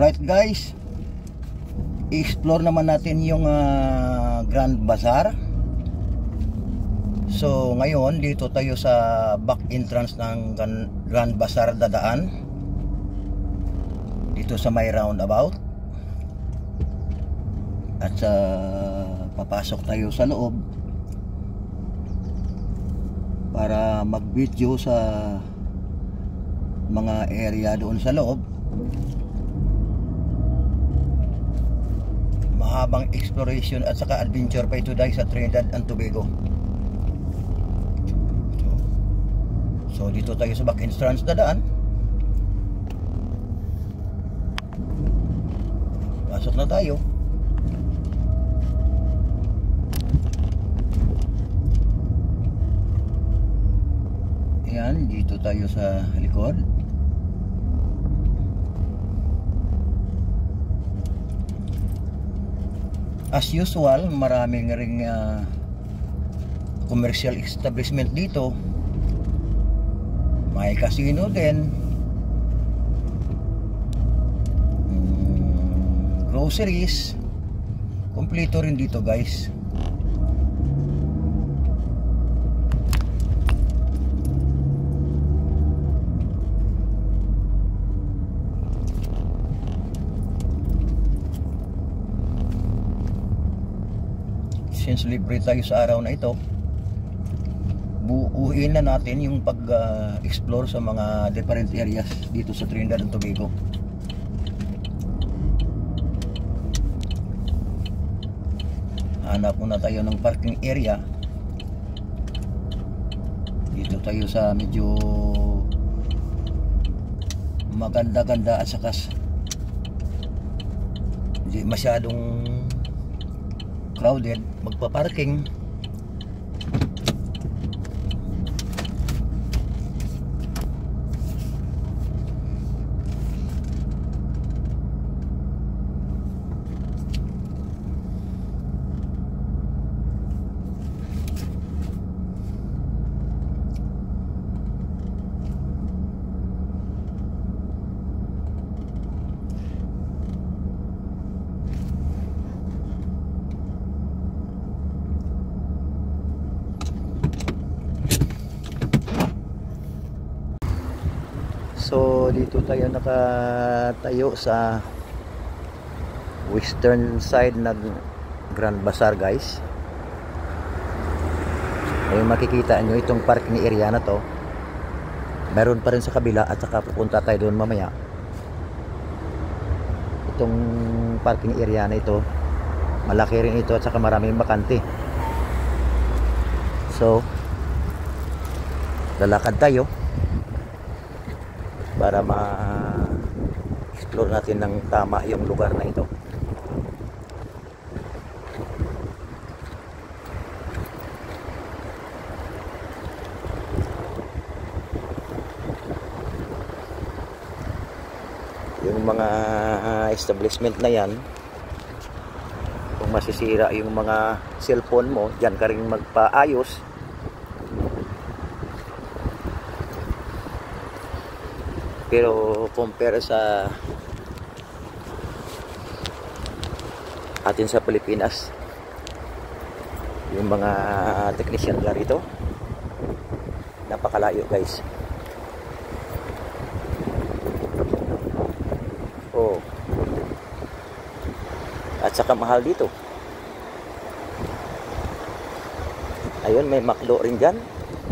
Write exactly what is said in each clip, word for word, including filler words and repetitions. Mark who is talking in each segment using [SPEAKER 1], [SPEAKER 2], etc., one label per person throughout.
[SPEAKER 1] Alright guys, i-explore naman natin yung uh, Grand Bazaar. So ngayon dito tayo sa back entrance ng Grand Bazaar dadaan, dito sa may roundabout. At uh, papasok tayo sa loob para mag-video sa mga area doon sa loob. Mahabang exploration at saka adventure pa ito dahil sa Trinidad and Tobago. So dito tayo sa back entrance dadaan. Pasok na tayo. Ayan, dito tayo sa likod. As usual, maraming ring uh, commercial establishment dito. May casino din, mm, groceries, kompleto rin dito guys. Since libre tayo sa araw na ito, buuin na natin yung pag-explore uh, sa mga different areas dito sa Trinidad and Tobago. Hanap muna tayo ng parking area. Dito tayo sa medyo maganda-ganda at saka hindi masyadong crowded magpa-parking. So dito tayo nakatayo sa western side ng Grand Bazaar guys. Ayun, makikita nyo itong parking area na to. Meron pa rin sa kabila at saka pupunta tayo doon mamaya. Itong parking area na ito, malaki rin ito at saka maraming bakante. So lalakad tayo para ma-explore natin ng tama yung lugar na ito. Yung mga establishment na yan, kung masisira yung mga cellphone mo, dyan ka rin magpaayos. Pero compare sa atin sa Pilipinas, yung mga technician nila rito, napakalayo guys. Oh. At saka mahal dito. Ayun, may McDo rin dyan.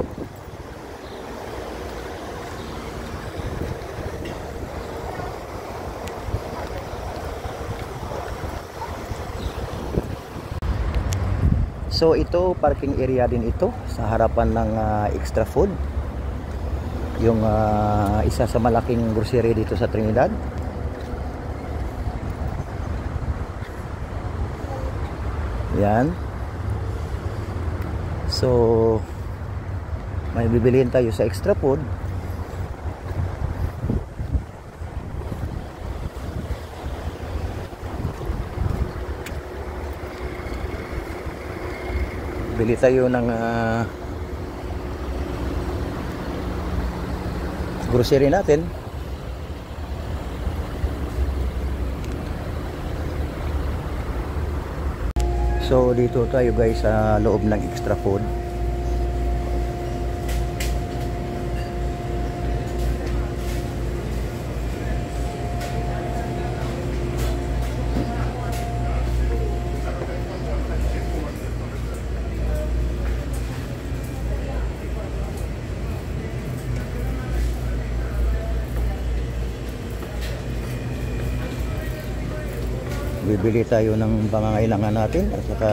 [SPEAKER 1] So ito, parking area din ito sa harapan ng uh, Extra Food, yung uh, isa sa malaking grocery dito sa Trinidad. Yan. So may bibilihin tayo sa Extra Food. Bili tayo ng uh, grocery natin. So dito tayo guys sa loob ng Extra Food. Bibili tayo ng pangangailangan natin at saka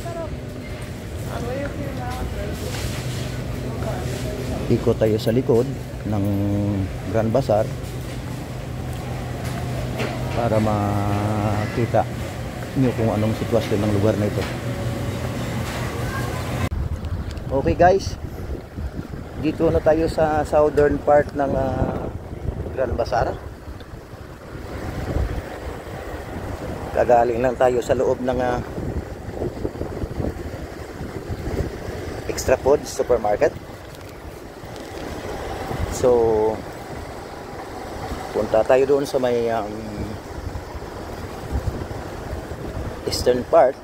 [SPEAKER 1] ikot tayo sa likod ng Grand Bazaar para makita nyo kung anong sitwasyon ng lugar na ito. Okay guys, dito na tayo sa southern part ng uh, Grand Bazaar. Kagaling lang tayo sa loob ng uh, Extra Food Supermarket. So punta tayo doon sa may um, eastern part.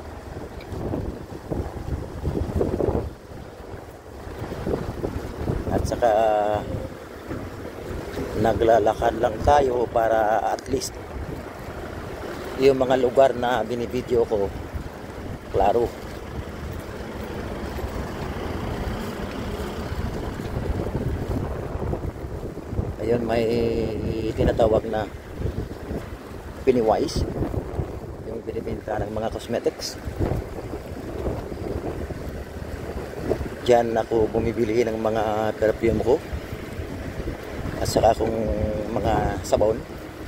[SPEAKER 1] At saka uh, naglalakad lang tayo para at least yung mga lugar na binibideo ko klaro. Ayun, may tinatawag na Pennywise, yung binibenta ng mga cosmetics. Diyan ako bumibili ng mga perfume ko at saka kung mga sabon.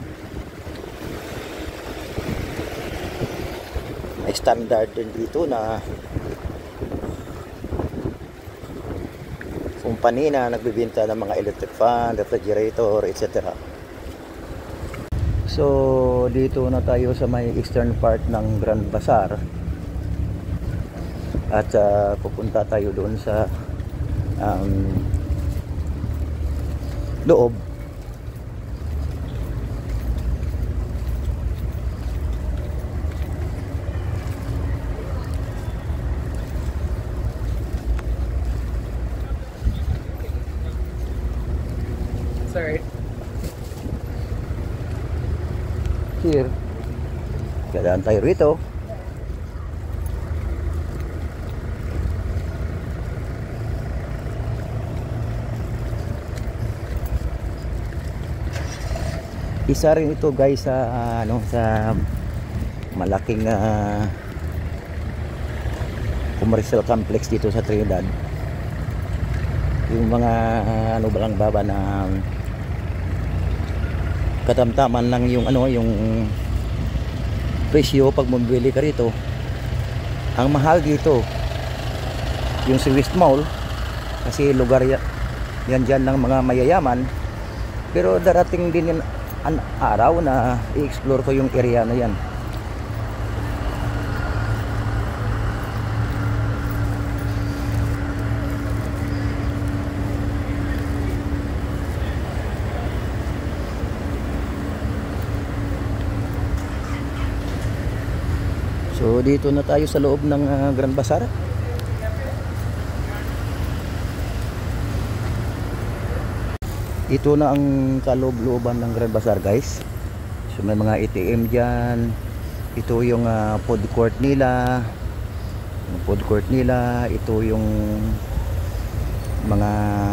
[SPEAKER 1] Standard din dito na company na nagbebenta ng mga electric fan, refrigerator, et cetera. So dito na tayo sa may eastern part ng Grand Bazaar at uh, pupunta tayo doon sa um, loob.
[SPEAKER 2] Sorry.
[SPEAKER 1] Here. Dadaan tayo rito. Isa rin ito guys sa uh, ano sa malaking uh, commercial complex dito sa Trinidad. Yung mga uh, ano balang baba na katamtaman lang yung ano yung presyo pag bumili ka rito. Ang mahal dito yung si West Mall kasi lugar yan, yan dyan ng mga mayayaman, pero darating din yung an araw na i-explore ko yung area na yan. So dito na tayo sa loob ng uh, Grand Bazaar. Ito na ang kaloob-looban ng Grand Bazaar guys. So may mga A T M dyan. Ito yung uh, food court nila. Yung food court nila. Ito yung mga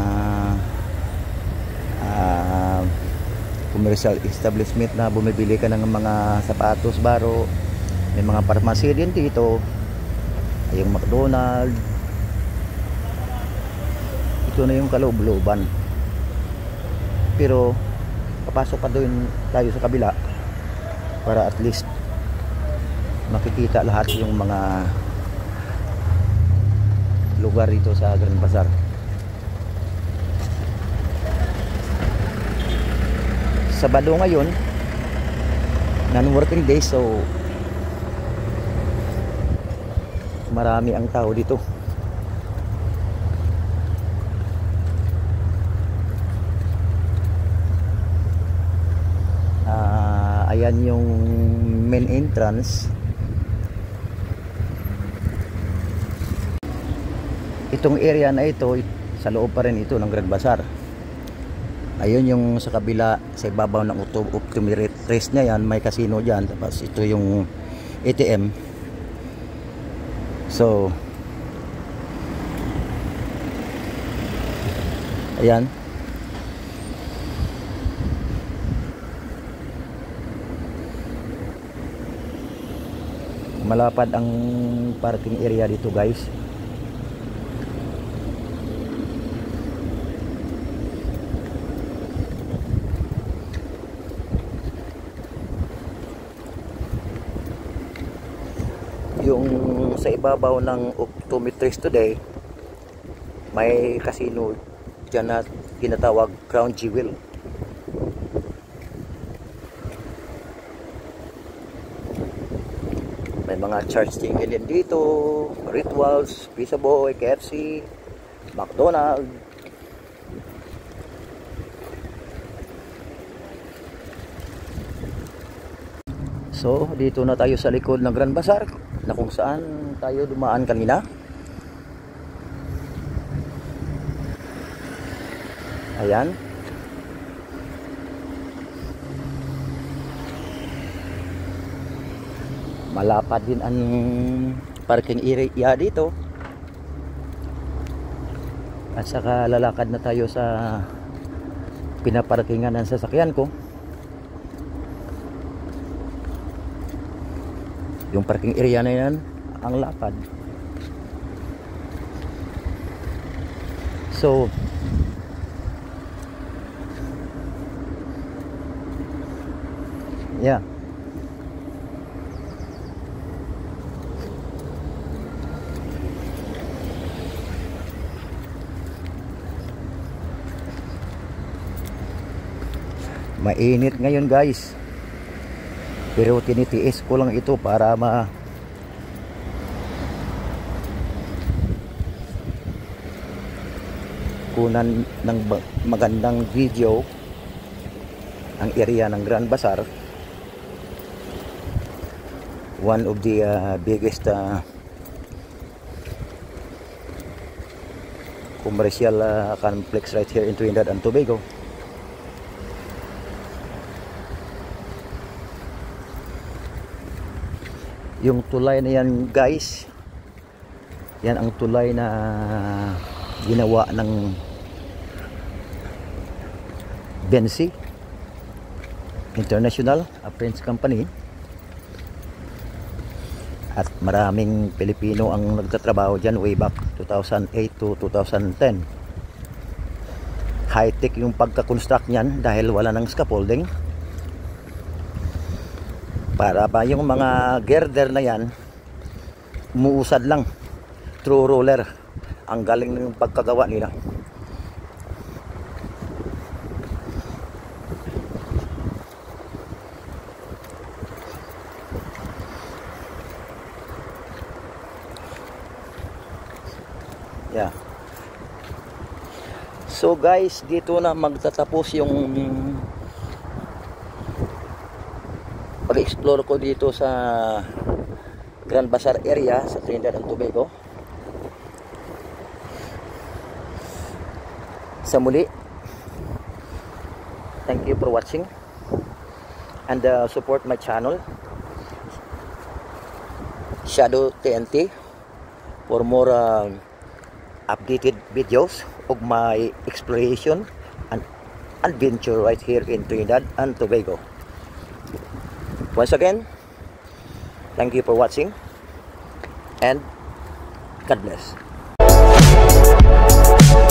[SPEAKER 1] uh, commercial establishment na bumibili ka ng mga sapatos, baro. May mga pharmacy din dito. Yung McDonald's. Ito na yung kaloob-looban. Pero papasok pa doon tayo sa kabila para at least makikita lahat yung mga lugar dito sa Grand Bazaar. Sabado ngayon, non-working day, so marami ang tao dito. Uh, ayan yung main entrance. itong area na ito, sa loob pa rin ito ng Grand Bazaar. Ayun yung sa kabila, sa ibabaw ng optometrist niya yan, may casino dyan. Tapos ito yung A T M. So, ayan. Malapad ang parking area dito, guys. Yung sa ibabaw ng optometrist today, may casino dyan na tinatawag Crown Jewel. May mga church jingle din dito, Rituals, Pizza Boy, K F C, McDonald's. So, dito na tayo sa likod ng Grand Bazaar, na kung saan tayo dumaan kanina. Ayan. Malapad din ang parking area dito. At saka lalakad na tayo sa pinaparkingan ng sasakyan ko. Yung parking area na yan, ang lapad. So, yeah. Mainit ngayon, guys. Pero tinitiis ko lang ito para ma kunan ng magandang video ang area ng Grand Bazaar. One of the uh, biggest uh, commercial uh, complex right here in Trinidad and Tobago. Yung tulay na yan, guys, yan ang tulay na ginawa ng Bensi International, a French company. At maraming Pilipino ang nagtatrabaho dyan way back two thousand eight to two thousand ten. High-tech yung pagka-construct nyan dahil wala ng scaffolding. Para ba yung mga girder na yan, umuusad lang through roller. Ang galing ng pagkagawa nila. Yeah. So guys, dito na magtatapos yung pag-explore ko dito sa Grand Bazaar area sa Trinidad and Tobago. Sa muli, thank you for watching and uh, support my channel Shadow T N T for more uh, updated videos of my exploration and adventure right here in Trinidad and Tobago. Once again, thank you for watching and God bless.